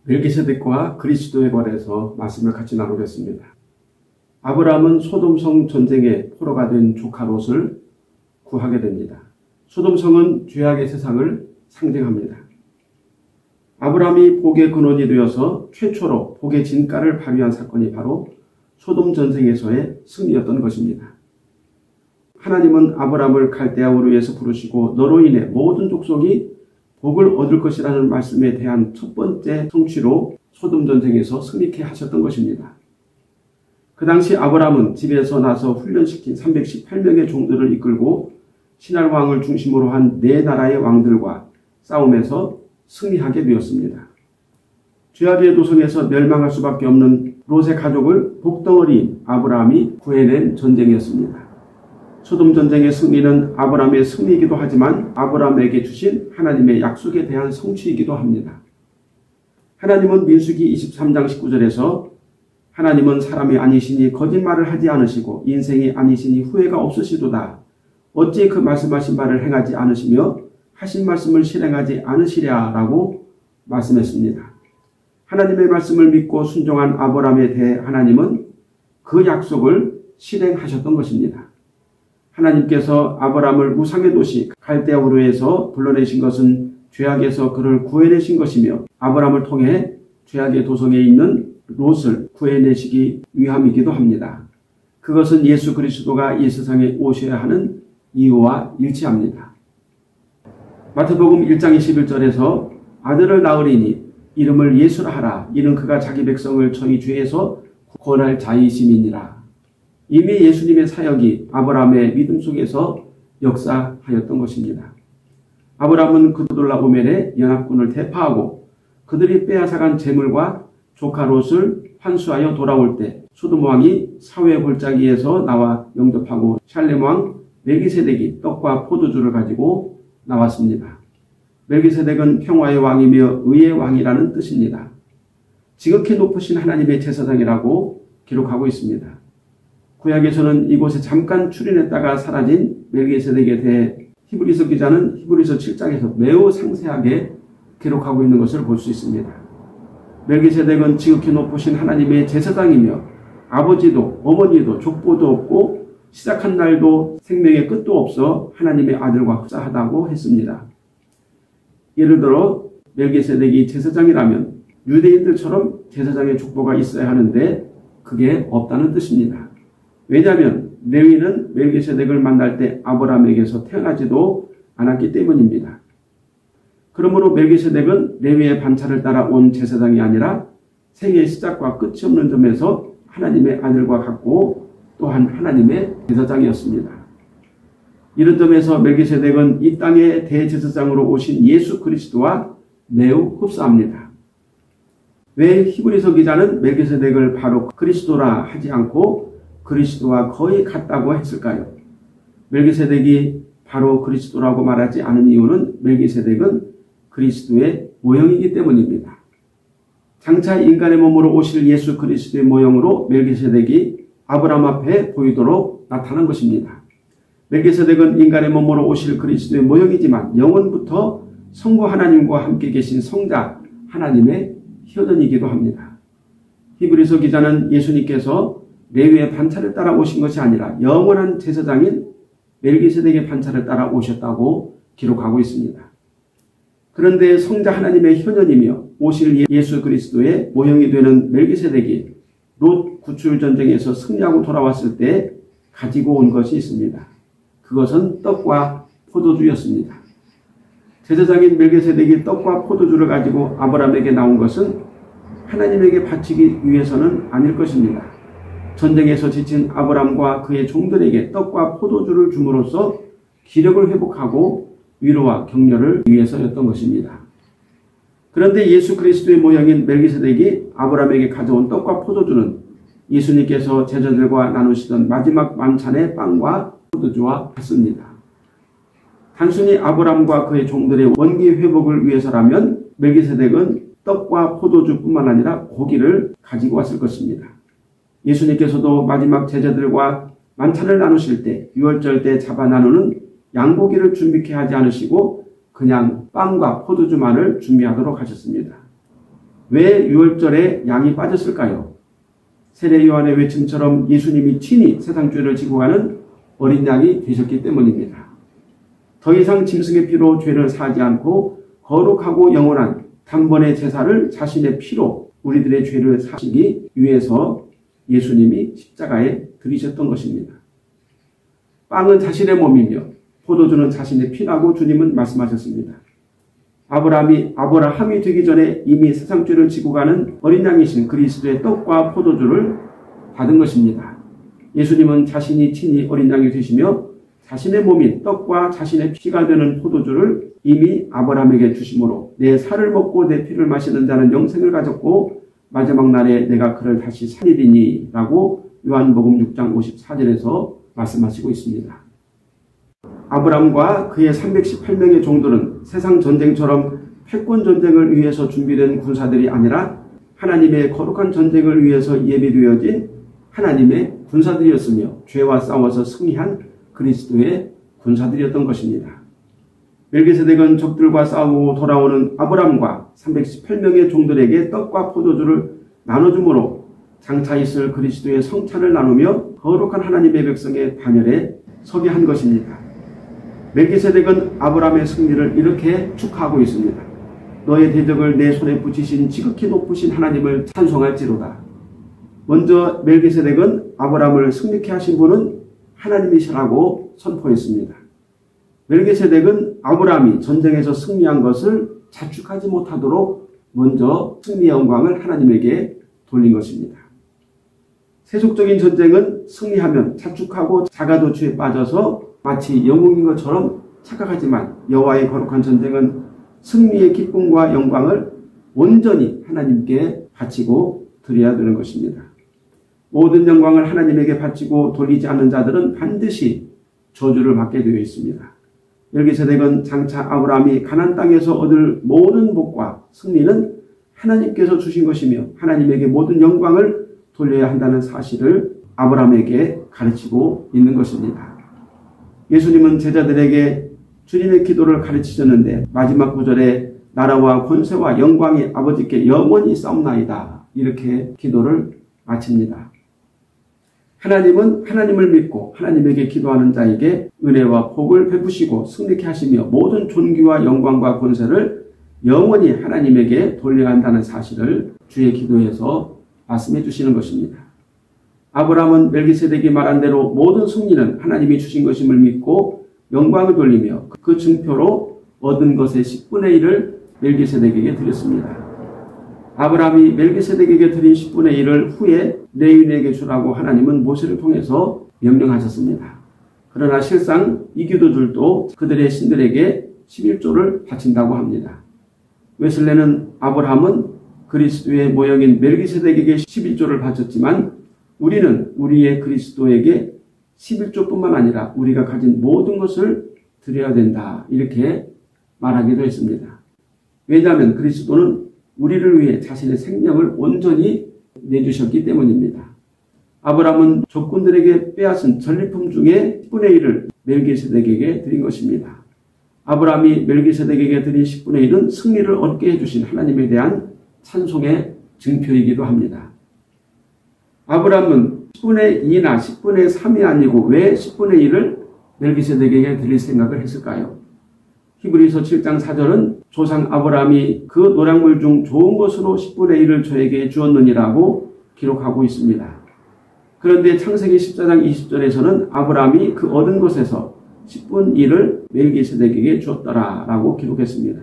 멜기세덱과 그리스도에 관해서 말씀을 같이 나누겠습니다. 아브라함은 소돔성 전쟁의 포로가 된 조카 롯을 구하게 됩니다. 소돔성은 죄악의 세상을 상징합니다. 아브라함이 복의 근원이 되어서 최초로 복의 진가를 발휘한 사건이 바로 소돔 전쟁에서의 승리였던 것입니다. 하나님은 아브라함을 갈대아 우르에서 부르시고 너로 인해 모든 족속이 복을 얻을 것이라는 말씀에 대한 첫 번째 성취로 소돔 전쟁에서 승리케 하셨던 것입니다. 그 당시 아브라함은 집에서 나서 훈련시킨 318명의 종들을 이끌고 신할 왕을 중심으로 한 네 나라의 왕들과 싸움에서 승리하게 되었습니다. 죄악의 도성에서 멸망할 수밖에 없는 롯의 가족을 복덩어리인 아브라함이 구해낸 전쟁이었습니다. 소돔 전쟁의 승리는 아브라함의 승리이기도 하지만 아브라함에게 주신 하나님의 약속에 대한 성취이기도 합니다. 하나님은 민수기 23장 19절에서 하나님은 사람이 아니시니 거짓말을 하지 않으시고 인생이 아니시니 후회가 없으시도다. 어찌 그 말씀하신 바를 행하지 않으시며 하신 말씀을 실행하지 않으시랴 라고 말씀했습니다. 하나님의 말씀을 믿고 순종한 아브라함에 대해 하나님은 그 약속을 실행하셨던 것입니다. 하나님께서 아브라함을 우상의 도시 갈대아 우르에서 불러내신 것은 죄악에서 그를 구해내신 것이며 아브라함을 통해 죄악의 도성에 있는 롯을 구해내시기 위함이기도 합니다. 그것은 예수 그리스도가 이 세상에 오셔야 하는 이유와 일치합니다. 마태복음 1장 21절에서 아들을 낳으리니 이름을 예수라 하라. 이는 그가 자기 백성을 저희 죄에서 구원할 자이심이니라. 이미 예수님의 사역이 아브라함의 믿음 속에서 역사하였던 것입니다. 아브라함은 그돌라오멜의 연합군을 대파하고 그들이 빼앗아간 재물과 조카 롯을 환수하여 돌아올 때 소돔 왕이 사회 골짜기에서 나와 영접하고 샬렘 왕 멜기세덱이 떡과 포도주를 가지고 나왔습니다. 멜기세덱은 평화의 왕이며 의의 왕이라는 뜻입니다. 지극히 높으신 하나님의 제사장이라고 기록하고 있습니다. 구약에서는 이곳에 잠깐 출현했다가 사라진 멜기세덱에 대해 히브리서 기자는 히브리서 7장에서 매우 상세하게 기록하고 있는 것을 볼 수 있습니다. 멜기세덱은 지극히 높으신 하나님의 제사장이며 아버지도 어머니도 족보도 없고 시작한 날도 생명의 끝도 없어 하나님의 아들과 흡사하다고 했습니다. 예를 들어 멜기세덱이 제사장이라면 유대인들처럼 제사장의 족보가 있어야 하는데 그게 없다는 뜻입니다. 왜냐하면 레위는 멜기세덱을 만날 때 아브라함에게서 태어나지도 않았기 때문입니다. 그러므로 멜기세덱은 레위의 반차를 따라 온 제사장이 아니라 생애의 시작과 끝이 없는 점에서 하나님의 아들과 같고 또한 하나님의 제사장이었습니다. 이런 점에서 멜기세덱은 이 땅의 대제사장으로 오신 예수 그리스도와 매우 흡사합니다. 왜 히브리서 기자는 멜기세덱을 바로 그리스도라 하지 않고 그리스도와 거의 같다고 했을까요? 멜기세덱이 바로 그리스도라고 말하지 않은 이유는 멜기세덱은 그리스도의 모형이기 때문입니다. 장차 인간의 몸으로 오실 예수 그리스도의 모형으로 멜기세덱이 아브라함 앞에 보이도록 나타난 것입니다. 멜기세덱은 인간의 몸으로 오실 그리스도의 모형이지만 영원부터 성부 하나님과 함께 계신 성자 하나님의 현원이기도 합니다. 히브리서 기자는 예수님께서 레위의 반차를 따라 오신 것이 아니라 영원한 제사장인 멜기세덱의 반차를 따라 오셨다고 기록하고 있습니다. 그런데 성자 하나님의 현현이며 오실 예수 그리스도의 모형이 되는 멜기세덱이 롯 구출 전쟁에서 승리하고 돌아왔을 때 가지고 온 것이 있습니다. 그것은 떡과 포도주였습니다. 제사장인 멜기세덱이 떡과 포도주를 가지고 아브라함에게 나온 것은 하나님에게 바치기 위해서는 아닐 것입니다. 전쟁에서 지친 아브라함과 그의 종들에게 떡과 포도주를 줌으로써 기력을 회복하고 위로와 격려를 위해서였던 것입니다. 그런데 예수 그리스도의 모형인 멜기세덱이 아브라함에게 가져온 떡과 포도주는 예수님께서 제자들과 나누시던 마지막 만찬의 빵과 포도주와 같습니다. 단순히 아브라함과 그의 종들의 원기 회복을 위해서라면 멜기세덱은 떡과 포도주뿐만 아니라 고기를 가지고 왔을 것입니다. 예수님께서도 마지막 제자들과 만찬을 나누실 때 유월절 때 잡아 나누는 양고기를 준비케 하지 않으시고 그냥 빵과 포도주만을 준비하도록 하셨습니다. 왜 유월절에 양이 빠졌을까요? 세례 요한의 외침처럼 예수님이 친히 세상 죄를 지고 가는 어린 양이 되셨기 때문입니다. 더 이상 짐승의 피로 죄를 사지 않고 거룩하고 영원한 단번의 제사를 자신의 피로 우리들의 죄를 사시기 위해서 예수님이 십자가에 들이셨던 것입니다. 빵은 자신의 몸이며 포도주는 자신의 피라고 주님은 말씀하셨습니다. 아브라함이 되기 전에 이미 세상 죄를 지고 가는 어린 양이신 그리스도의 떡과 포도주를 받은 것입니다. 예수님은 자신이 친히 어린 양이 되시며 자신의 몸인 떡과 자신의 피가 되는 포도주를 이미 아브라함에게 주심으로 내 살을 먹고 내 피를 마시는 자는 영생을 가졌고 마지막 날에 내가 그를 다시 살리리니 라고 요한복음 6장 54절에서 말씀하시고 있습니다. 아브라함과 그의 318명의 종들은 세상 전쟁처럼 패권 전쟁을 위해서 준비된 군사들이 아니라 하나님의 거룩한 전쟁을 위해서 예비되어진 하나님의 군사들이었으며 죄와 싸워서 승리한 그리스도의 군사들이었던 것입니다. 멜기세덱은 적들과 싸우고 돌아오는 아브라함과 318명의 종들에게 떡과 포도주를 나눠주므로 장차 있을 그리스도의 성찬을 나누며 거룩한 하나님의 백성의 반열에 서게 한 것입니다. 멜기세덱은 아브라함의 승리를 이렇게 축하하고 있습니다. 너의 대적을 내 손에 붙이신 지극히 높으신 하나님을 찬송할지로다. 먼저 멜기세덱은 아브라함을 승리케 하신 분은 하나님이시라고 선포했습니다. 멜기세덱은 아브라함이 전쟁에서 승리한 것을 자축하지 못하도록 먼저 승리의 영광을 하나님에게 돌린 것입니다. 세속적인 전쟁은 승리하면 자축하고 자가도취에 빠져서 마치 영웅인 것처럼 착각하지만 여호와의 거룩한 전쟁은 승리의 기쁨과 영광을 온전히 하나님께 바치고 드려야 되는 것입니다. 모든 영광을 하나님에게 바치고 돌리지 않는 자들은 반드시 저주를 받게 되어 있습니다. 멜기세덱은 장차 아브라함이 가나안 땅에서 얻을 모든 복과 승리는 하나님께서 주신 것이며 하나님에게 모든 영광을 돌려야 한다는 사실을 아브라함에게 가르치고 있는 것입니다. 예수님은 제자들에게 주님의 기도를 가르치셨는데 마지막 구절에 나라와 권세와 영광이 아버지께 영원히 싸움나이다 이렇게 기도를 마칩니다. 하나님은 하나님을 믿고 하나님에게 기도하는 자에게 은혜와 복을 베푸시고 승리케 하시며 모든 존귀와 영광과 권세를 영원히 하나님에게 돌려야 한다는 사실을 주의 기도에서 말씀해 주시는 것입니다. 아브라함은 멜기세덱이 말한 대로 모든 승리는 하나님이 주신 것임을 믿고 영광을 돌리며 그 증표로 얻은 것의 10분의 1을 멜기세덱에게 드렸습니다. 아브라함이 멜기세덱에게 드린 10분의 1을 후에 레위인에게 주라고 하나님은 모세를 통해서 명령하셨습니다. 그러나 실상 이교도들도 그들의 신들에게 11조를 바친다고 합니다. 웨슬레는 아브라함은 그리스도의 모형인 멜기세덱에게 11조를 바쳤지만 우리는 우리의 그리스도에게 11조뿐만 아니라 우리가 가진 모든 것을 드려야 된다 이렇게 말하기도 했습니다. 왜냐하면 그리스도는 우리를 위해 자신의 생명을 온전히 내주셨기 때문입니다. 아브라함은 적군들에게 빼앗은 전리품 중에 10분의 1을 멜기세덱에게 드린 것입니다. 아브라함이 멜기세덱에게 드린 10분의 1은 승리를 얻게 해주신 하나님에 대한 찬송의 증표이기도 합니다. 아브라함은 10분의 2나 10분의 3이 아니고 왜 10분의 1을 멜기세덱에게 드릴 생각을 했을까요? 히브리서 7장 4절은 조상 아브라함이 그 노략물 중 좋은 것으로 10분의 1을 저에게 주었느니라고 기록하고 있습니다. 그런데 창세기 14장 20절에서는 아브라함이 그 얻은 것에서 10분 1을 멜기세덱에게 주었더라라고 기록했습니다.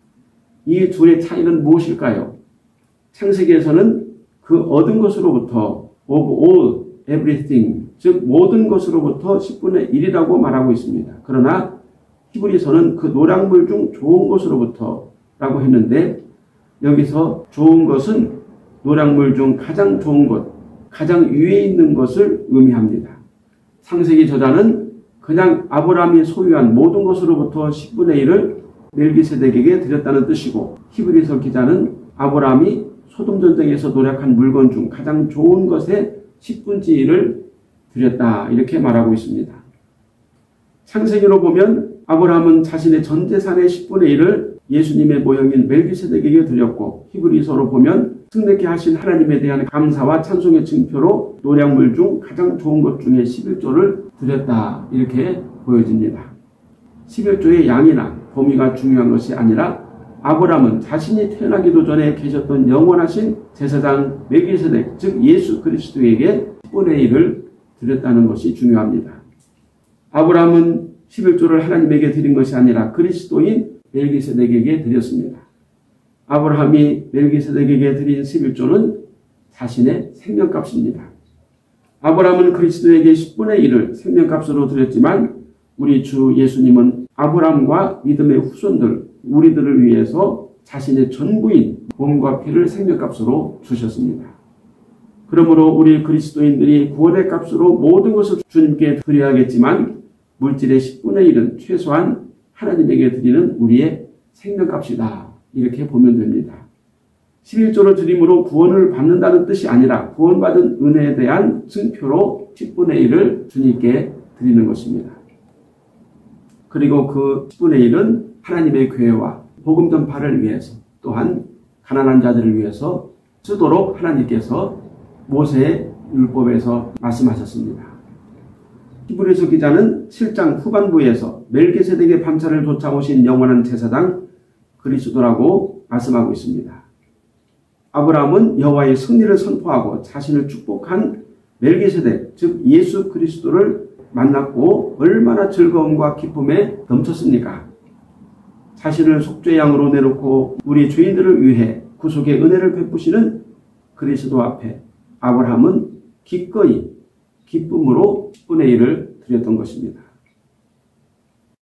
이 둘의 차이는 무엇일까요? 창세기에서는 그 얻은 것으로부터 of all, everything, 즉 모든 것으로부터 10분의 1이라고 말하고 있습니다. 그러나 히브리서는 그 노략물 중 좋은 것으로부터 라고 했는데 여기서 좋은 것은 노략물 중 가장 좋은 것, 가장 위에 있는 것을 의미합니다. 창세기 저자는 그냥 아브라함이 소유한 모든 것으로부터 10분의 1을 멜기세덱에게 드렸다는 뜻이고 히브리서 기자는 아브라함이 소돔 전쟁에서 노력한 물건 중 가장 좋은 것의 10분의 1을 드렸다 이렇게 말하고 있습니다. 창세기로 보면 아브라함은 자신의 전 재산의 10분의 1을 예수님의 모형인 멜기세덱에게 드렸고, 히브리서로 보면 승리케 하신 하나님에 대한 감사와 찬송의 증표로 노량물 중 가장 좋은 것 중에 11조를 드렸다, 이렇게 보여집니다. 11조의 양이나 범위가 중요한 것이 아니라 아브라함은 자신이 태어나기도 전에 계셨던 영원하신 제사장 멜기세덱, 즉 예수 그리스도에게 10분의 1을 드렸다는 것이 중요합니다. 아브라함은 11조를 하나님에게 드린 것이 아니라 그리스도인 멜기세덱에게 드렸습니다. 아브라함이 멜기세덱에게 드린 11조는 자신의 생명값입니다. 아브라함은 그리스도에게 10분의 1을 생명값으로 드렸지만 우리 주 예수님은 아브라함과 믿음의 후손들, 우리들을 위해서 자신의 전부인 몸과 피를 생명값으로 주셨습니다. 그러므로 우리 그리스도인들이 구원의 값으로 모든 것을 주님께 드려야겠지만 물질의 10분의 1은 최소한 하나님에게 드리는 우리의 생명값이다, 이렇게 보면 됩니다. 11조를 드림으로 구원을 받는다는 뜻이 아니라 구원받은 은혜에 대한 증표로 10분의 1을 주님께 드리는 것입니다. 그리고 그 10분의 1은 하나님의 교회와 복음 전파를 위해서, 또한 가난한 자들을 위해서 쓰도록 하나님께서 모세의 율법에서 말씀하셨습니다. 히브리서 기자는 7장 후반부에서 멜기세덱의 반차를 쫓아오신 영원한 제사장 그리스도라고 말씀하고 있습니다. 아브라함은 여호와의 승리를 선포하고 자신을 축복한 멜기세덱, 즉 예수 그리스도를 만났고 얼마나 즐거움과 기쁨에 넘쳤습니까? 자신을 속죄 양으로 내놓고 우리 죄인들을 위해 구속의 은혜를 베푸시는 그리스도 앞에 아브라함은 기꺼이 기쁨으로 10분의 1을 드렸던 것입니다.